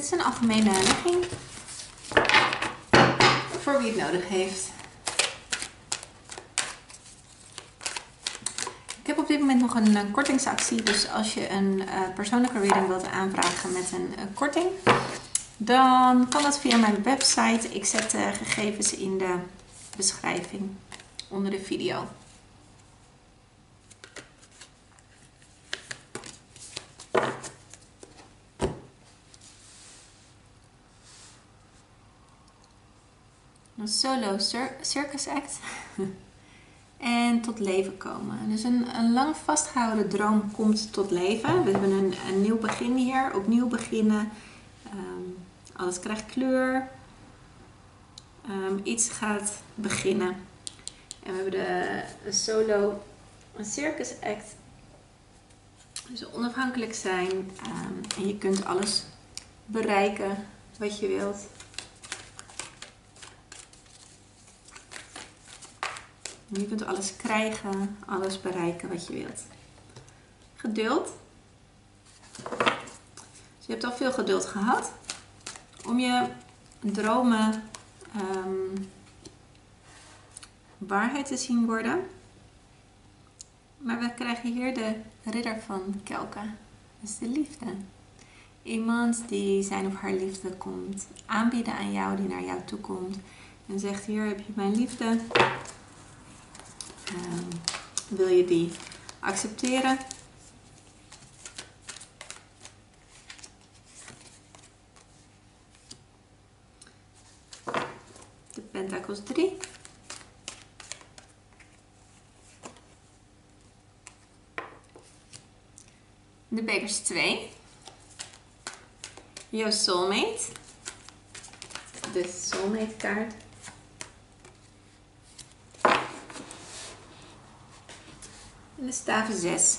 Dit is een algemene legging voor wie het nodig heeft. Ik heb op dit moment nog een kortingsactie, dus als je een persoonlijke reading wilt aanvragen met een korting, dan kan dat via mijn website. Ik zet de gegevens in de beschrijving onder de video. Een solo circus act. En tot leven komen. Dus een lang vastgehouden droom komt tot leven. We hebben een nieuw begin hier. Opnieuw beginnen. Alles krijgt kleur. Iets gaat beginnen. En we hebben de solo circus act. Dus onafhankelijk zijn. En je kunt alles bereiken wat je wilt. Je kunt alles krijgen, alles bereiken wat je wilt. Geduld. Dus je hebt al veel geduld gehad om je dromen waarheid te zien worden. Maar we krijgen hier de ridder van kelken. Dus de liefde. Iemand die zijn of haar liefde komt aanbieden aan jou, die naar jou toe komt. En zegt, hier heb je mijn liefde. Wil je die accepteren? De Pentakels 3. De bekers 2. Jouw soulmate. De soulmate kaart. En de staven 6.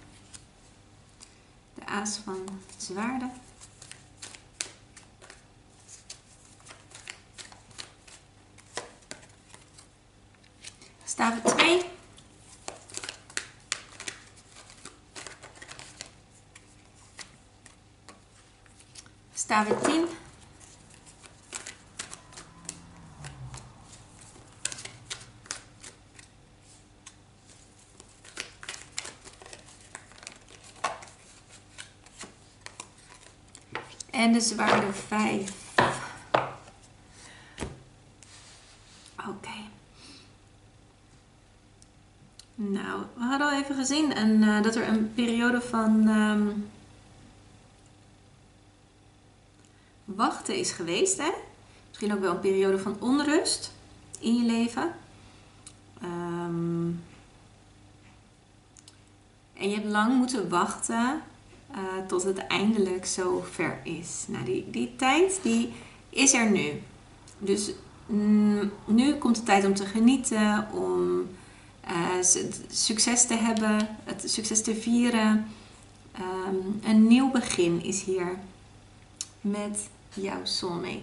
De aas van zwaarden. Staven 2. Staven 10. En de zwaarde 5. Oké. Nou, we hadden al even gezien dat er een periode van wachten is geweest. Hè? Misschien ook wel een periode van onrust in je leven. En je hebt lang moeten wachten tot het eindelijk zo ver is. Nou, die tijd die is er nu. Dus nu komt de tijd om te genieten, om succes te hebben, het succes te vieren. Een nieuw begin is hier met jouw soulmate.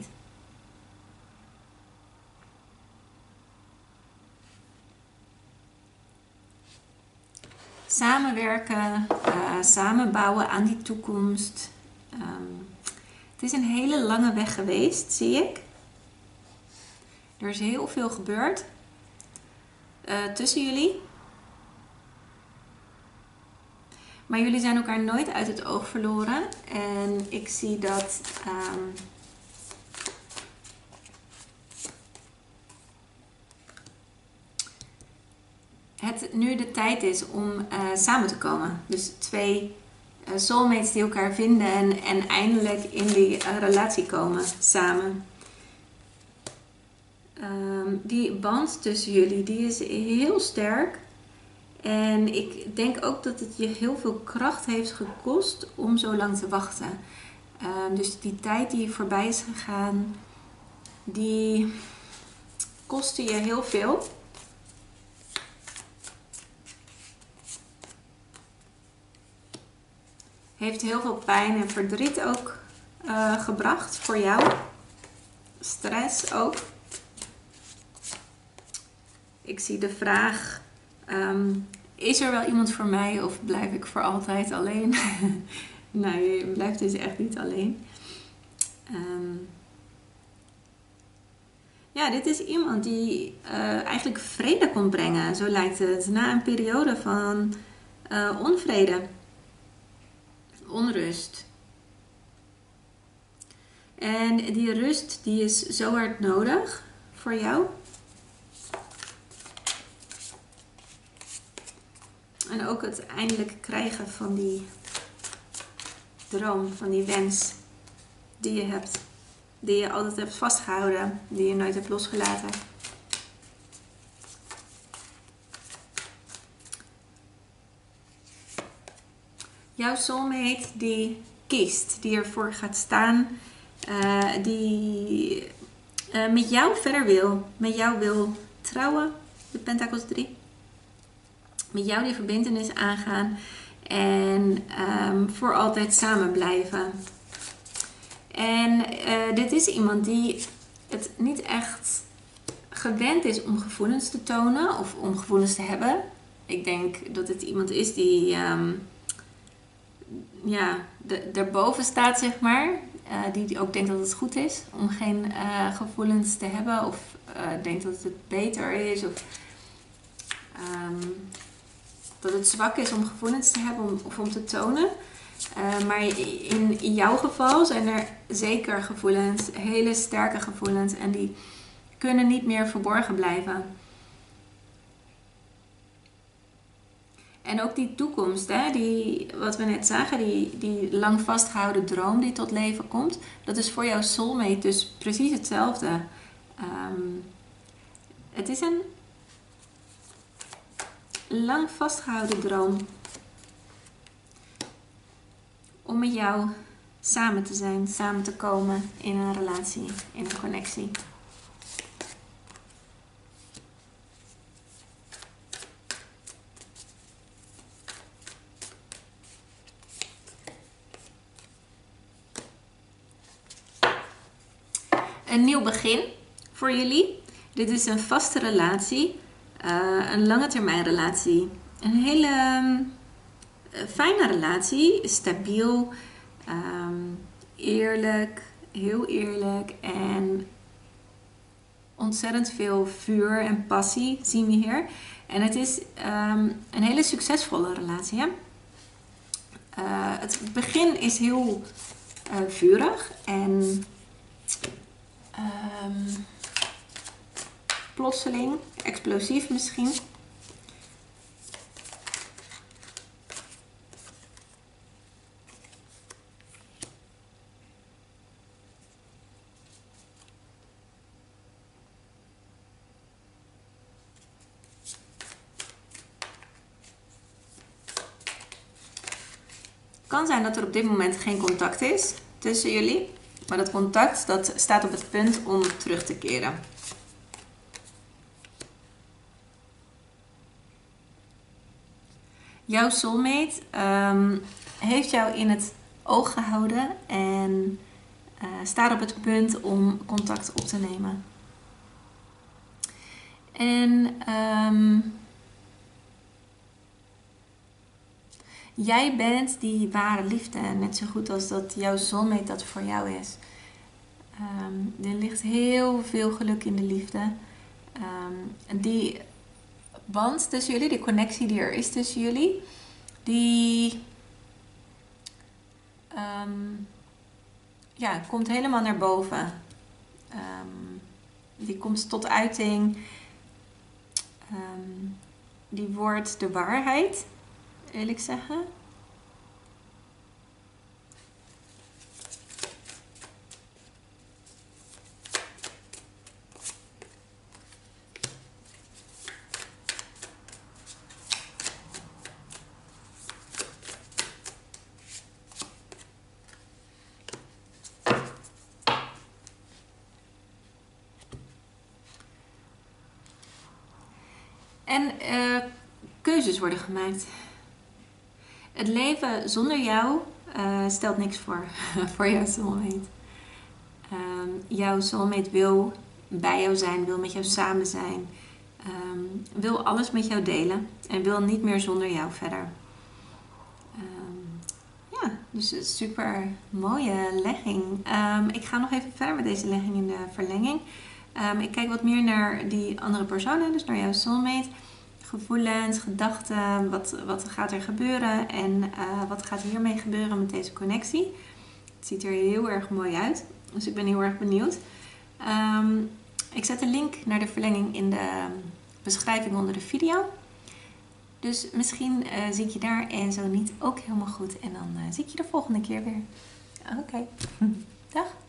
Samenwerken, samenbouwen aan die toekomst. Het is een hele lange weg geweest, zie ik. Er is heel veel gebeurd tussen jullie. Maar jullie zijn elkaar nooit uit het oog verloren. En ik zie dat het nu de tijd is om samen te komen. Dus twee soulmates die elkaar vinden en eindelijk in die relatie komen samen. Die band tussen jullie die is heel sterk. En ik denk ook dat het je heel veel kracht heeft gekost om zo lang te wachten. Dus die tijd die voorbij is gegaan, die kostte je heel veel. Heeft heel veel pijn en verdriet ook gebracht voor jou. Stress ook. Ik zie de vraag, is er wel iemand voor mij of blijf ik voor altijd alleen? Nee, je blijft dus echt niet alleen. Ja, dit is iemand die eigenlijk vrede kon brengen, zo lijkt het. Na een periode van onvrede, onrust. En die rust die is zo hard nodig voor jou. En ook het eindelijk krijgen van die droom, van die wens die je hebt. Die je altijd hebt vastgehouden, die je nooit hebt losgelaten. Jouw soulmate die kiest, die ervoor gaat staan, die met jou verder wil, met jou wil trouwen, de Pentakels 3. Met jou die verbintenis aangaan en voor altijd samen blijven. En dit is iemand die het niet echt gewend is om gevoelens te tonen of om gevoelens te hebben. Ik denk dat het iemand is die daarboven staat, zeg maar. Die ook denkt dat het goed is om geen gevoelens te hebben. Of denkt dat het beter is. Of dat het zwak is om gevoelens te hebben of om te tonen. Maar in jouw geval zijn er zeker gevoelens, hele sterke gevoelens. En die kunnen niet meer verborgen blijven. En ook die toekomst, hè, wat we net zagen, die lang vastgehouden droom die tot leven komt. Dat is voor jouw soulmate dus precies hetzelfde. Het is een lang vastgehouden droom. Om met jou samen te zijn, samen te komen in een relatie, in een connectie. Een nieuw begin voor jullie. Dit is een vaste relatie, een lange termijn relatie. Een hele fijne relatie, stabiel, eerlijk, heel eerlijk en ontzettend veel vuur en passie zien we hier. En het is een hele succesvolle relatie. Hè? Het begin is heel vurig en plotseling, explosief misschien. Het kan zijn dat er op dit moment geen contact is tussen jullie. Maar dat contact dat staat op het punt om terug te keren. Jouw soulmate heeft jou in het oog gehouden en staat op het punt om contact op te nemen. En jij bent die ware liefde, net zo goed als dat jouw soulmate dat voor jou is. Er ligt heel veel geluk in de liefde. Die band tussen jullie, die connectie die er is tussen jullie, die komt helemaal naar boven. Die komt tot uiting. Die wordt de waarheid, wil ik zeggen. En keuzes worden gemaakt. Het leven zonder jou stelt niks voor, voor jouw soulmate. Jouw soulmate wil bij jou zijn, wil met jou samen zijn. Wil alles met jou delen en wil niet meer zonder jou verder. Dus een super mooie legging. Ik ga nog even verder met deze legging in de verlenging. Ik kijk wat meer naar die andere personen, dus naar jouw soulmate. Gevoelens, gedachten, wat gaat er gebeuren en wat gaat hiermee gebeuren met deze connectie. Het ziet er heel erg mooi uit, dus ik ben heel erg benieuwd. Ik zet de link naar de verlenging in de beschrijving onder de video. Dus misschien zie ik je daar en zo niet ook helemaal goed. En dan zie ik je de volgende keer weer. Oké. Dag.